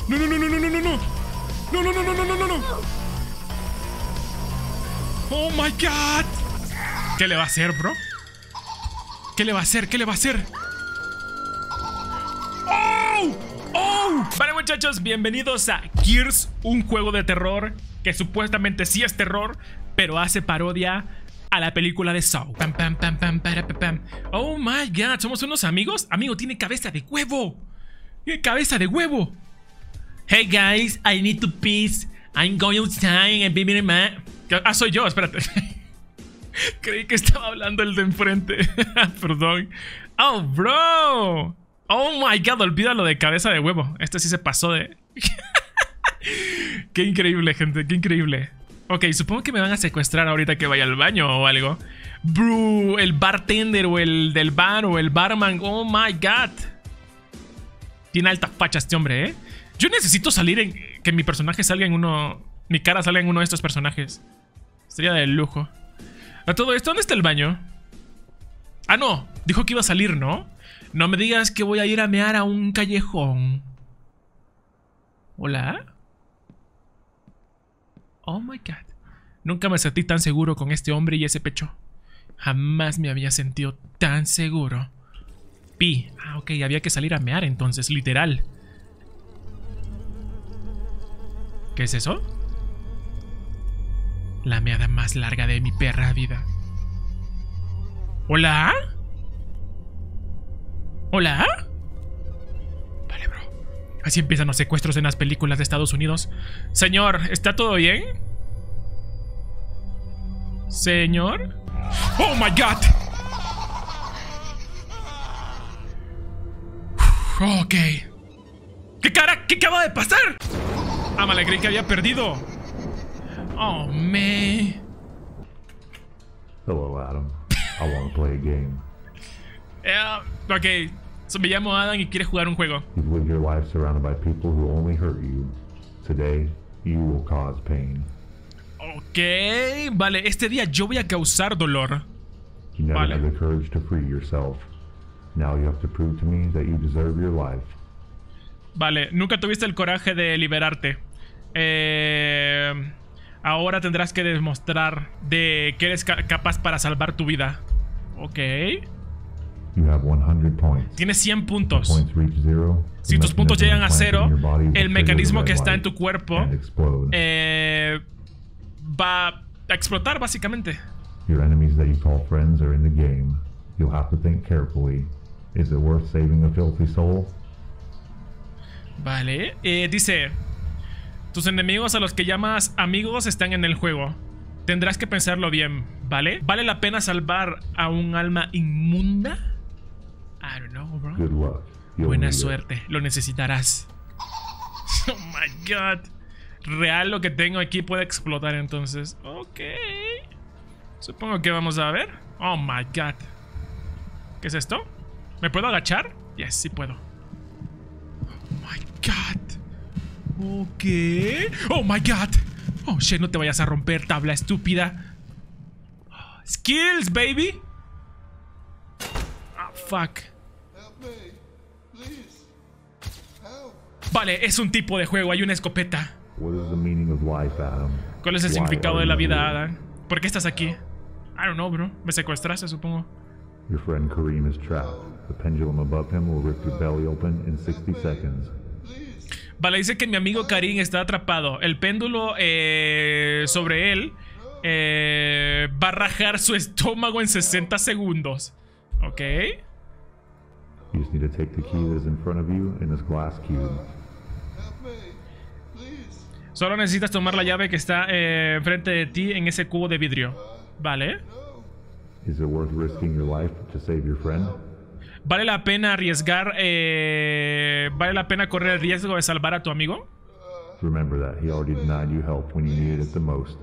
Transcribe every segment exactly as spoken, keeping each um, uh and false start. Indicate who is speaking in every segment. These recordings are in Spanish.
Speaker 1: No, no, no, no, no, no, no, no. No, no, no, no, no, no, no, no. Oh my God. ¿Qué le va a hacer, bro? ¿Qué le va a hacer? ¿Qué le va a hacer? ¡Oh! ¡Oh! Vale, muchachos, bienvenidos a Gears, un juego de terror que supuestamente sí es terror, pero hace parodia a la película de Saw. Pam, pam, pam, pam, para, pam, pam. Oh my God, ¿somos unos amigos? Amigo, tiene cabeza de huevo. Tiene cabeza de huevo. Hey guys, I need to piss. I'm going outside and be my man. Ah, soy yo, espérate. Creí que estaba hablando el de enfrente. Perdón. Oh, bro. Oh my God, olvídalo de cabeza de huevo. Este sí se pasó de... Qué increíble, gente, qué increíble. Ok, supongo que me van a secuestrar ahorita que vaya al baño o algo. Bro, el bartender o el del bar o el barman. Oh my God. Tiene alta facha este hombre, ¿eh? Yo necesito salir en... Que mi personaje salga en uno... Mi cara salga en uno de estos personajes. Sería de lujo. A todo esto, ¿dónde está el baño? Ah, no. Dijo que iba a salir, ¿no? No me digas que voy a ir a mear a un callejón. ¿Hola? Oh my God. Nunca me sentí tan seguro con este hombre y ese pecho. Jamás me había sentido tan seguro. Pi. Ah, ok. Había que salir a mear entonces, literal. ¿Qué es eso? La meada más larga de mi perra vida. ¿Hola? ¿Hola? Vale, bro. Así empiezan los secuestros en las películas de Estados Unidos. Señor, ¿está todo bien? Señor. ¡Oh, my God! Ok. ¿Qué cara? ¿Qué acaba de pasar? Ah, me alegré que había perdido. Oh, man.
Speaker 2: Hello, Adam. I want to play a game.
Speaker 1: Yeah, ok. So, me llamo Adam y quiere jugar un juego.
Speaker 2: You've lived your life surrounded by people who only hurt you. Today, you will cause pain.
Speaker 1: Ok. Vale, este día yo voy a causar dolor.
Speaker 2: You never
Speaker 1: Vale.
Speaker 2: had the courage to free yourself. Now you have to prove to me that you deserve your life.
Speaker 1: Vale, nunca tuviste el coraje de liberarte. Eh, ahora tendrás que demostrar de que eres ca capaz para salvar tu vida. Ok.
Speaker 2: You have one hundred points.
Speaker 1: Tienes cien
Speaker 2: If
Speaker 1: puntos.
Speaker 2: points reach zero,
Speaker 1: Si
Speaker 2: the
Speaker 1: tus puntos
Speaker 2: mechanism
Speaker 1: llegan a
Speaker 2: implanted
Speaker 1: cero,
Speaker 2: in your body will
Speaker 1: el
Speaker 2: trigger
Speaker 1: mecanismo
Speaker 2: the
Speaker 1: que
Speaker 2: red
Speaker 1: está en
Speaker 2: light
Speaker 1: tu cuerpo
Speaker 2: and explode.
Speaker 1: eh, va a explotar básicamente.
Speaker 2: Your enemies that you call friends are in the game. You'll have to think carefully. Is it worth saving a filthy soul?
Speaker 1: Vale, eh, dice: tus enemigos a los que llamas amigos están en el juego. Tendrás que pensarlo bien, ¿vale? ¿Vale la pena salvar a un alma inmunda? I don't know, bro.
Speaker 2: Good luck. You'll
Speaker 1: Buena
Speaker 2: need it.
Speaker 1: suerte, lo necesitarás. Oh my God. Real lo que tengo aquí puede explotar entonces. Ok. Supongo que vamos a ver. Oh my God. ¿Qué es esto? ¿Me puedo agachar? Yes, sí puedo. Oh my God. Ok. Oh my God. Oh shit, no te vayas a romper, tabla estúpida. Oh, skills, baby. Ah, fuck. Vale, es un tipo de juego, hay una escopeta.
Speaker 2: What is the meaning of life, Adam?
Speaker 1: ¿Cuál es el
Speaker 2: Why
Speaker 1: significado
Speaker 2: are
Speaker 1: de la
Speaker 2: you
Speaker 1: vida,
Speaker 2: here?
Speaker 1: Adam? ¿Por qué estás aquí? I don't know, bro. Me secuestraste, supongo.
Speaker 2: Your friend Kareem is trapped. The pendulum above him will rip your belly open in sixty seconds.
Speaker 1: Vale, dice que mi amigo Karim está atrapado. El péndulo eh, sobre él eh, va a rajar su estómago en sesenta segundos. Ok.
Speaker 2: You just need to take the key that is in front of you in this glass cube.
Speaker 1: Solo necesitas tomar la llave que está eh, enfrente de ti en ese cubo de vidrio. Vale.
Speaker 2: Is it worth risking your life to save your friend?
Speaker 1: ¿Vale la pena arriesgar? Eh, ¿Vale la pena correr el riesgo de salvar a tu amigo?
Speaker 2: Remember that he already denied you help when you needed it the most.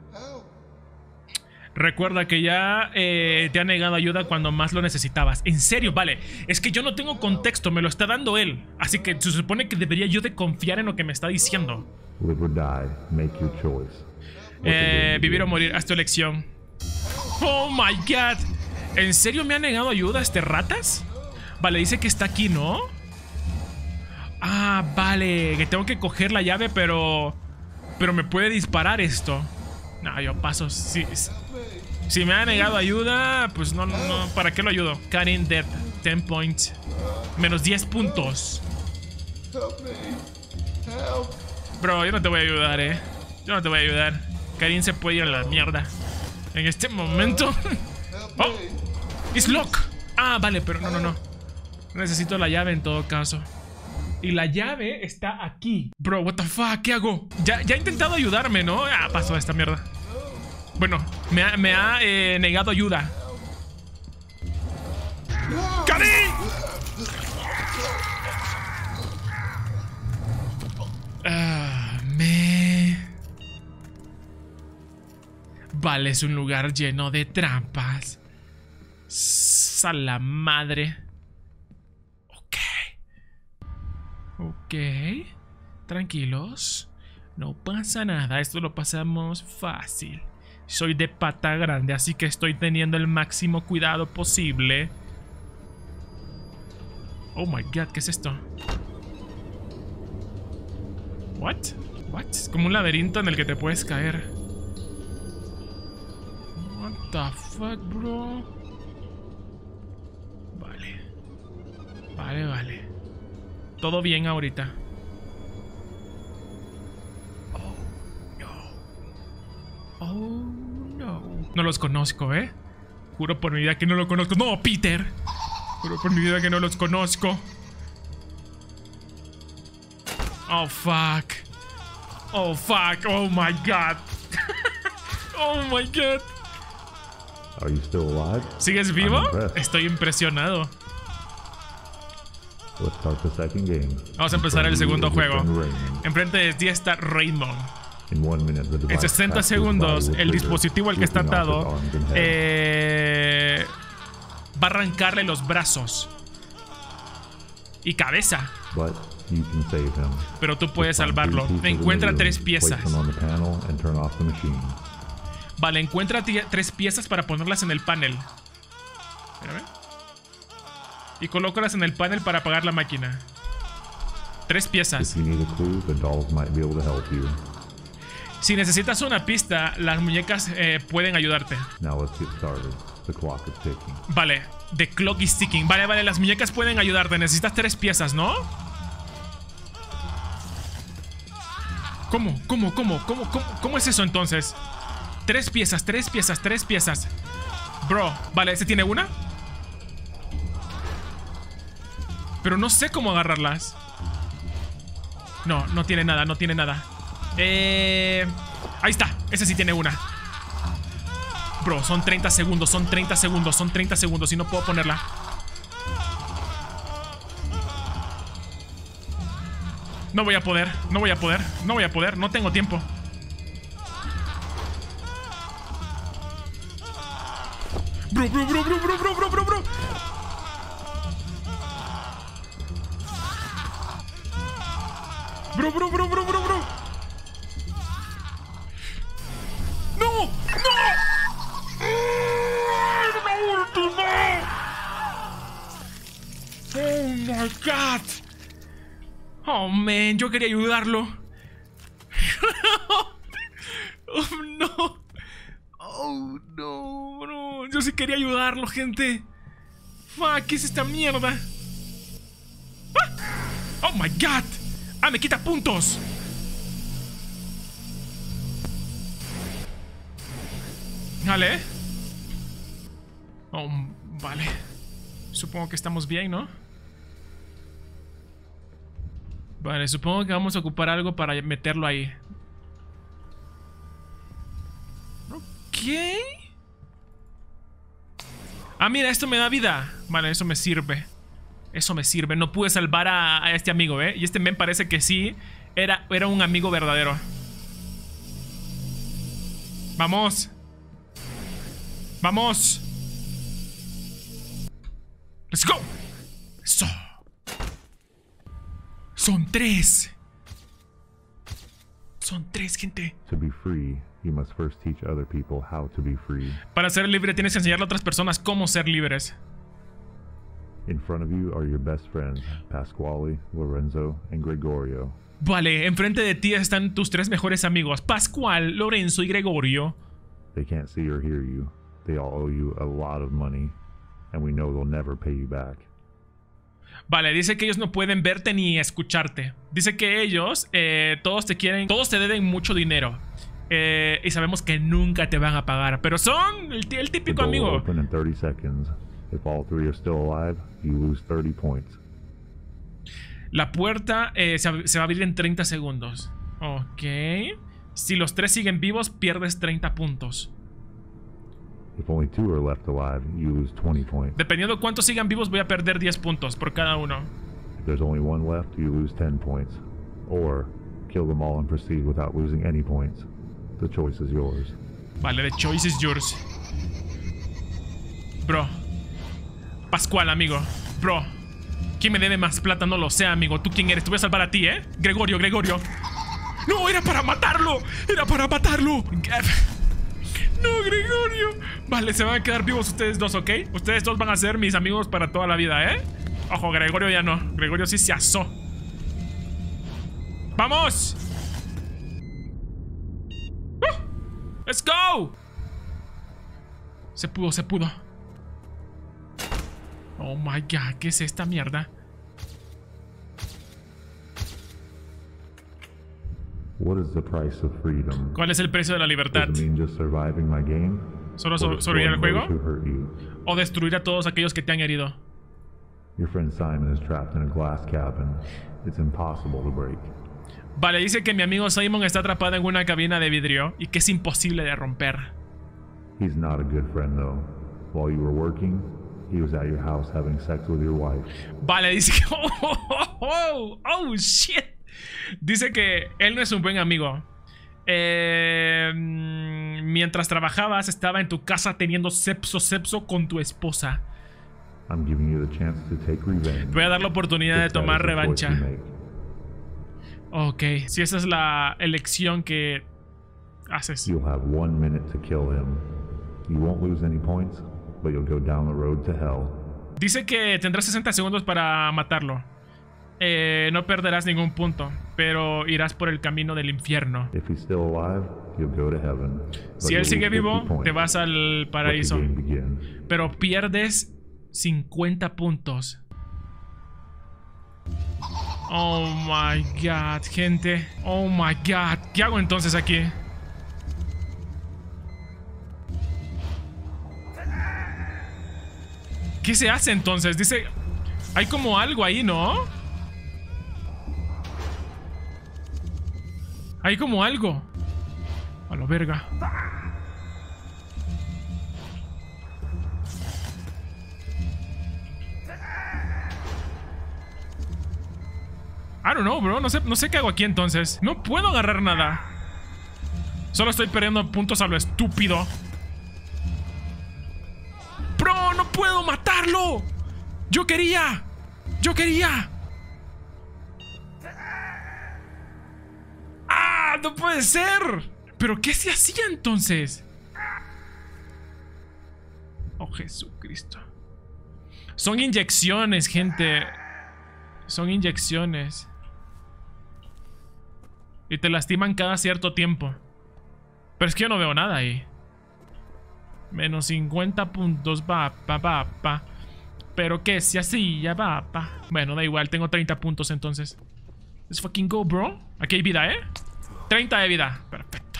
Speaker 1: Recuerda que ya eh, te ha negado ayuda cuando más lo necesitabas. En serio, vale. Es que yo no tengo contexto, me lo está dando él. Así que se supone que debería yo de confiar en lo que me está diciendo.
Speaker 2: Live or die, make your choice. What's the
Speaker 1: Eh,
Speaker 2: game
Speaker 1: vivir o
Speaker 2: again?
Speaker 1: morir, haz tu elección. Oh my God. ¿En serio me ha negado ayuda este ratas? Vale, dice que está aquí, ¿no? Ah, vale. Que tengo que coger la llave, pero... Pero me puede disparar esto. No, yo paso. Si, si me ha negado ayuda, pues no, no. ¿Para qué lo ayudo? Karin dead. diez points. Menos diez puntos. Bro, yo no te voy a ayudar, eh. Yo no te voy a ayudar. Karin se puede ir a la mierda. En este momento. Oh, it's lock. Ah, vale, pero no, no, no. Necesito la llave en todo caso. Y la llave está aquí. Bro, what the fuck, ¿qué hago? Ya, ya ha intentado ayudarme, ¿no? Ah, pasó esta mierda. Bueno, me ha, me ha eh, negado ayuda. ¡Karin! Ah, me... Vale, es un lugar lleno de trampas. ¡A la madre! Ok, tranquilos, no pasa nada, esto lo pasamos fácil. Soy de pata grande, así que estoy teniendo el máximo cuidado posible. Oh my god, ¿qué es esto? What? What? Es como un laberinto en el que te puedes caer. What the fuck, bro? Vale. Vale, vale. Todo bien ahorita. Oh, no. Oh, no. No los conozco, ¿eh? Juro por mi vida que no lo conozco. ¡No, Peter! Juro por mi vida que no los conozco. Oh, fuck. Oh, fuck. Oh, my God. Oh, my God.
Speaker 2: Are you still alive?
Speaker 1: ¿Sigues vivo? Estoy impresionado.
Speaker 2: Let's start the second game.
Speaker 1: Vamos a empezar el segundo juego. Enfrente de ti está Raymond. En sesenta segundos, el dispositivo al que está atado eh, va a arrancarle los brazos y cabeza. Pero tú puedes salvarlo. Encuentra tres piezas. Vale, encuentra tres piezas para ponerlas en el panel. Espérame. Y colócalas en el panel para apagar la máquina. Tres piezas. Si necesitas una pista, las muñecas eh, pueden ayudarte. Vale, the clock is ticking. Vale, vale, las muñecas pueden ayudarte. Necesitas tres piezas, ¿no? ¿Cómo? ¿Cómo? ¿Cómo? ¿Cómo? ¿Cómo? ¿Cómo es eso entonces? Tres piezas, tres piezas, tres piezas. Bro, vale, ¿se tiene una? Pero no sé cómo agarrarlas. No, no tiene nada, no tiene nada. Eh... Ahí está, ese sí tiene una. Bro, son treinta segundos, son treinta segundos, son treinta segundos y no puedo ponerla. No voy a poder, no voy a poder, no voy a poder, no tengo tiempo. Bro, bro, bro, bro, bro, bro, bro, bro, bro. Bro, bro, bro, bro, bro, bro. ¡No! ¡No! ¡La última! ¡Oh, my God! Oh, man, yo quería ayudarlo. Oh, no. Oh, no, bro. Yo sí quería ayudarlo, gente. Fuck, ¿qué es esta mierda? ¡Ah! Oh, my God. ¡Ah, me quita puntos! Vale. Oh, vale. Supongo que estamos bien, ¿no? Vale, supongo que vamos a ocupar algo para meterlo ahí. Ok. Ah, mira, esto me da vida. Vale, eso me sirve. Eso me sirve. No pude salvar a, a este amigo, ¿eh? Y este men parece que sí era, era un amigo verdadero. Vamos. Vamos. Let's go. Eso. Son tres. Son tres, gente.
Speaker 2: To be free, you must first teach other people how to be free.
Speaker 1: Para ser libre tienes que enseñarle a otras personas cómo ser libres.
Speaker 2: In front of you are your best friends, Pasquale, Lorenzo, and Gregorio.
Speaker 1: Vale, enfrente de ti están tus tres mejores amigos, Pascual, Lorenzo y Gregorio.
Speaker 2: They can't see or hear you. They all owe you a lot of money, and we know they'll never pay you back.
Speaker 1: Vale, dice que ellos no pueden verte ni escucharte. Dice que ellos, eh, todos te quieren, todos te deben mucho dinero. Eh, y sabemos que nunca te van a pagar, pero son el, el típico amigo.
Speaker 2: Open in thirty seconds. If all three are still alive, you lose thirty points.
Speaker 1: La puerta eh, se, se va a abrir en treinta segundos. Ok. Si los tres siguen vivos, pierdes treinta puntos.
Speaker 2: If only two are left alive, you lose twenty points.
Speaker 1: Dependiendo de cuántos sigan vivos, voy a perder diez puntos por cada uno.
Speaker 2: If there's only one left, you lose ten points. Or kill them all and proceed without losing any points. The choice is yours.
Speaker 1: Vale, the choice is yours. Bro. Pascual, amigo. Bro. ¿Quién me debe más plata? No lo sé, amigo. ¿Tú quién eres? Te voy a salvar a ti, ¿eh? Gregorio, Gregorio. ¡No! ¡Era para matarlo! ¡Era para matarlo! ¡No, Gregorio! Vale, se van a quedar vivos ustedes dos, ¿ok? Ustedes dos van a ser mis amigos para toda la vida, ¿eh? Ojo, Gregorio ya no. Gregorio sí se asó. ¡Vamos! ¡Uh! ¡Let's go! Se pudo, se pudo. Oh my god, ¿qué es esta mierda?
Speaker 2: What is the price of freedom?
Speaker 1: ¿Cuál es el precio de la libertad?
Speaker 2: Does it mean just surviving my game?
Speaker 1: ¿Solo
Speaker 2: Or
Speaker 1: so sobrevivir al juego?
Speaker 2: those who hurt you?
Speaker 1: ¿O destruir a todos aquellos que te han herido?
Speaker 2: Your friend Simon is trapped in a glass cabin. It's impossible to break.
Speaker 1: Vale, dice que mi amigo Simon está atrapado en una cabina de vidrio y que es imposible de romper.
Speaker 2: He's not a good friend though. While you were working, he was at your house having sex with your wife.
Speaker 1: Vale, dice que... Oh, oh, oh, oh, shit. Dice que él no es un buen amigo. Eh, mientras trabajabas, estaba en tu casa teniendo sexo, sexo con tu esposa.
Speaker 2: I'm giving you the chance to take revenge.
Speaker 1: Te voy a dar la oportunidad de
Speaker 2: If that
Speaker 1: tomar
Speaker 2: is the choice
Speaker 1: revancha.
Speaker 2: you make.
Speaker 1: Ok, si esa es la elección que haces.
Speaker 2: You'll have one minute to kill him. You won't lose any points, but you'll go down the road to hell.
Speaker 1: Dice que tendrás sesenta segundos para matarlo. Eh, no perderás ningún punto, pero irás por el camino del infierno.
Speaker 2: If he's still alive, you'll go to heaven. But
Speaker 1: Si él
Speaker 2: you'll
Speaker 1: sigue
Speaker 2: lose
Speaker 1: vivo,
Speaker 2: fifty points.
Speaker 1: te vas al
Speaker 2: Let the
Speaker 1: paraíso.
Speaker 2: game begin.
Speaker 1: Pero pierdes cincuenta puntos. Oh my god, gente. Oh my god. ¿Qué hago entonces aquí? ¿Qué se hace entonces? Dice... Hay como algo ahí, ¿no? Hay como algo. A la verga. I don't know, bro. No sé, no sé qué hago aquí entonces. No puedo agarrar nada. Solo estoy perdiendo puntos a lo estúpido. Bro, no puedo matarlo. Yo quería. Yo quería. ¡Ah! ¡No puede ser! ¿Pero qué se hacía entonces? Oh, Jesucristo. Son inyecciones, gente. Son inyecciones. Y te lastiman cada cierto tiempo. Pero es que yo no veo nada ahí. Menos cincuenta puntos, va, pa, va, pa. Pero que si así, ya va, pa. Bueno, da igual, tengo treinta puntos entonces. Let's fucking go, bro. Aquí hay vida, ¿eh? treinta de vida. Perfecto.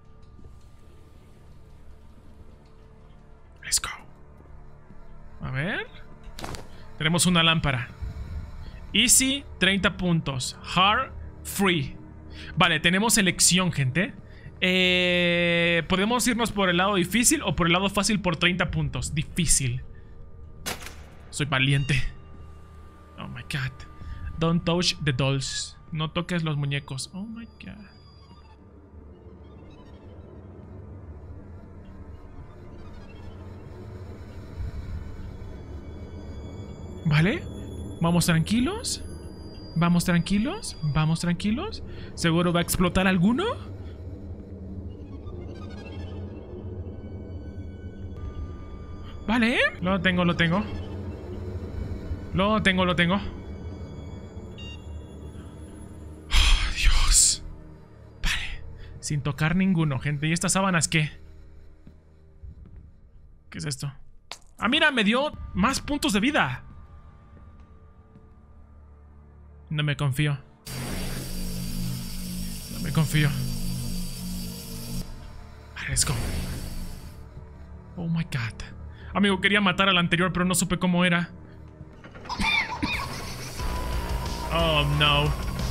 Speaker 1: Let's go. A ver. Tenemos una lámpara. Easy, treinta puntos. Hard, free. Vale, tenemos elección, gente. Eh, Podemos irnos por el lado difícil o por el lado fácil por treinta puntos. Difícil. Soy valiente. Oh my god. Don't touch the dolls. No toques los muñecos. Oh my god. ¿Vale? Vamos tranquilos. Vamos tranquilos. Vamos tranquilos. ¿Seguro va a explotar alguno? Vale. Lo tengo, lo tengo. Lo tengo, lo tengo. Oh, Dios. Vale. Sin tocar ninguno, gente. ¿Y estas sábanas qué? ¿Qué es esto? Ah, mira, me dio más puntos de vida. No me confío. No me confío. Vale, let's go. Oh my god. Amigo, quería matar al anterior, pero no supe cómo era. Oh, no.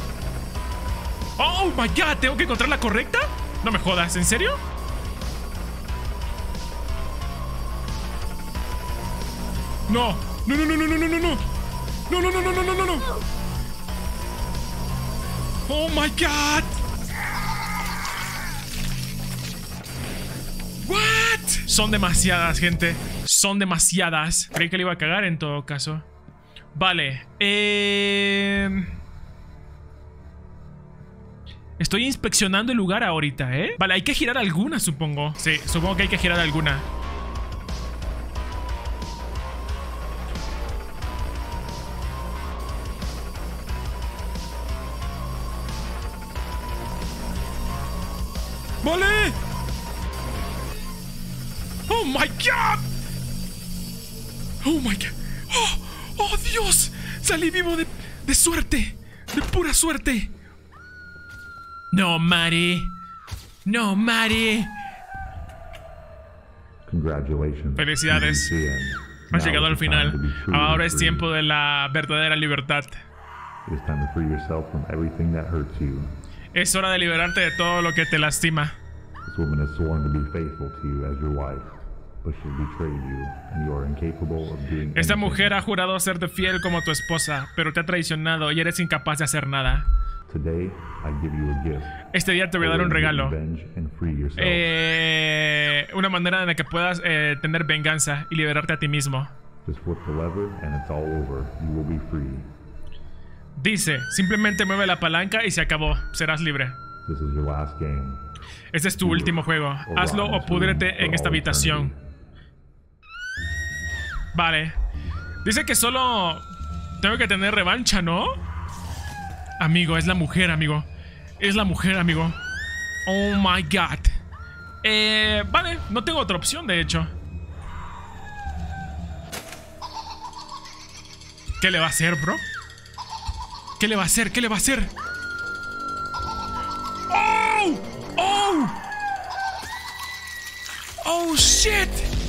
Speaker 1: Oh my god, ¿tengo que encontrar la correcta? No me jodas, ¿en serio? No. No, no, no, no, no, no, no, no. No, no, no, no, no, no, no, no. Oh my god. What? Son demasiadas, gente. Son demasiadas. Creí que le iba a cagar en todo caso. Vale. Eh... Estoy inspeccionando el lugar ahorita, ¿eh? Vale, hay que girar alguna, supongo. Sí, supongo que hay que girar alguna. ¡Vale! ¡Oh, my God! ¡Oh, my God! ¡Oh, oh Dios! Salí vivo de, de suerte. De pura suerte. No, Mari. No, Mari.
Speaker 2: Congratulations.
Speaker 1: Felicidades. Has llegado al final. Ahora es tiempo de la verdadera libertad.
Speaker 2: It's time to free yourself from everything that hurts you.
Speaker 1: Es hora de liberarte de todo lo que te lastima.
Speaker 2: This woman has sworn to be faithful to you as your wife, but she betrayed you, and you are incapable of doing
Speaker 1: Esta
Speaker 2: anything.
Speaker 1: mujer ha jurado serte fiel como tu esposa, pero te ha traicionado y eres incapaz de hacer nada.
Speaker 2: Today, I give you a gift.
Speaker 1: Este día te voy a dar un regalo.
Speaker 2: Revenge and free yourself.
Speaker 1: Eh, una manera en la que puedas eh, tener venganza y liberarte a ti mismo.
Speaker 2: Just flip the lever and it's all over. You will be free.
Speaker 1: Dice, simplemente mueve la palanca y se acabó. Serás libre.
Speaker 2: This is your last game.
Speaker 1: Este es tu último juego. Hazlo o púdrete en esta habitación. Vale. Dice que solo tengo que tener revancha, ¿no? Amigo, es la mujer, amigo. Es la mujer, amigo. Oh my god. Eh, vale, no tengo otra opción, de hecho. ¿Qué le va a hacer, bro? ¿Qué le va a hacer? ¿Qué le va a hacer? ¡Oh! ¡Oh! ¡Oh, shit!